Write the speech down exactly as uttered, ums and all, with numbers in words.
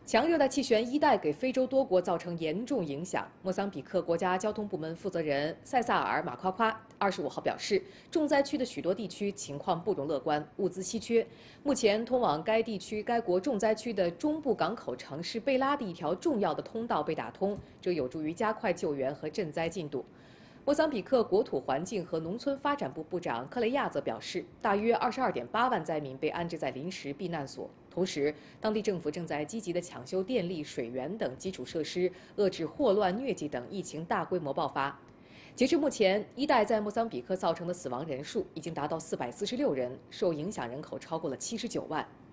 强热带气旋伊代给非洲多国造成严重影响。莫桑比克国家交通部门负责人塞萨尔·马夸夸二十五号表示，重灾区的许多地区情况不容乐观，物资稀缺。目前，通往该地区、该国重灾区的中部港口城市贝拉的一条重要的通道被打通，这有助于加快救援和赈灾进度。 莫桑比克国土环境和农村发展部部长克雷亚则表示，大约二十二点八万灾民被安置在临时避难所。同时，当地政府正在积极地抢修电力、水源等基础设施，遏制霍乱、疟疾等疫情大规模爆发。截至目前，伊代在莫桑比克造成的死亡人数已经达到四百四十六人，受影响人口超过了七十九万。